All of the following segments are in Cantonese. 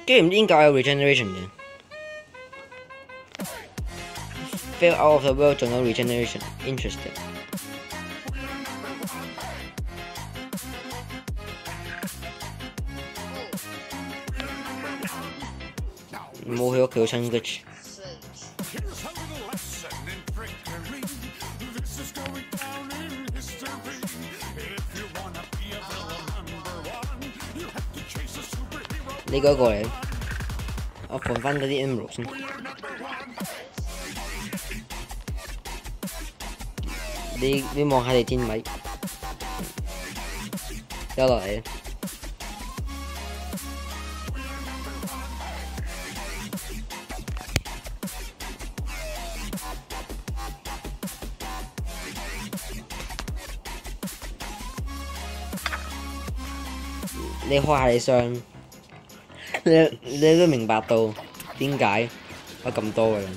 跟住唔知點解有 regeneration 嘅。Fail out of the world 仲有 regeneration，interesting。冇去屋企好親 glitch。你嗰個嚟，我放翻嗰啲 emerald 先。你望下你天米，掉落嚟。你開下你箱，你都明白到點解有咁多嘅啦。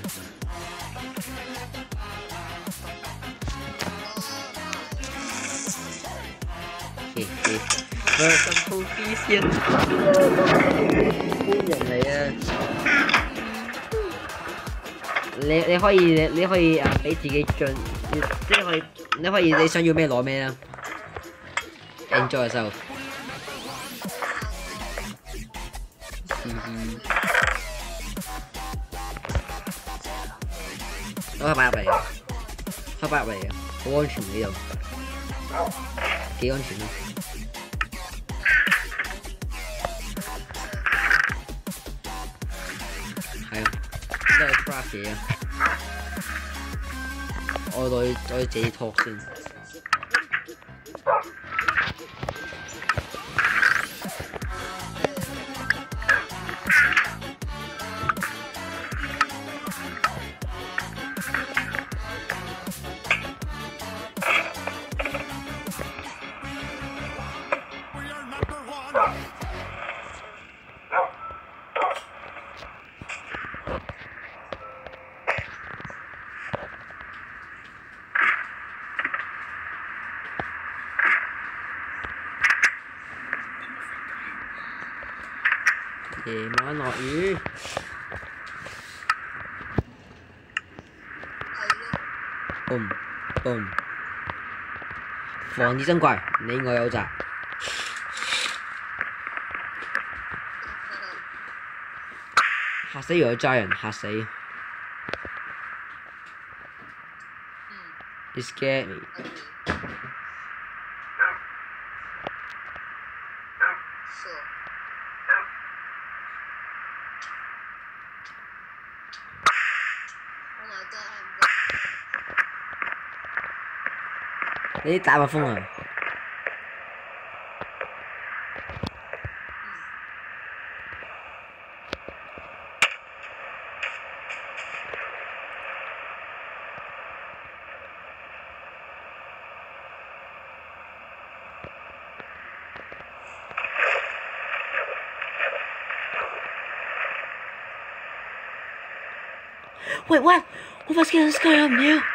咁好啲先，官人嚟啊！你可以啊，俾自己進，即係你可以你想要咩攞咩啦。Enjoy yourself。開擺入嚟，開擺入嚟啊！好安全呢度，幾安全啊！係啊，都係 craft 嘢啊！我自己托先。夜晚落雨，boom，防止真怪，你我有責。嚇死有家人，嚇死。You scared me。你打個風啊！喂喂，我把 skin 唔要。